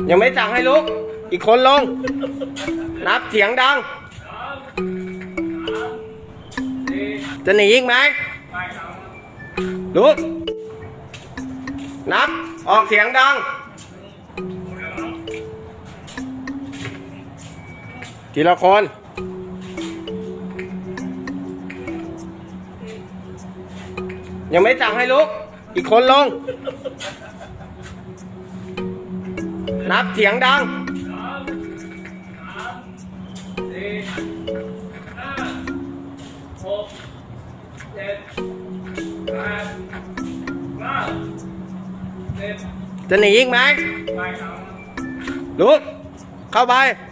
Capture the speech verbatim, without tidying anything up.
ยังไม่สั่งให้ลุกอีกคนลงนับเสียงดังจะหนีอีกไหมลุกนับออกเสียงดังทีละคนยังไม่สั่งให้ลุกอีกคนลงนับเสียงดังจะหนีอีกไหมลุกเข้าไป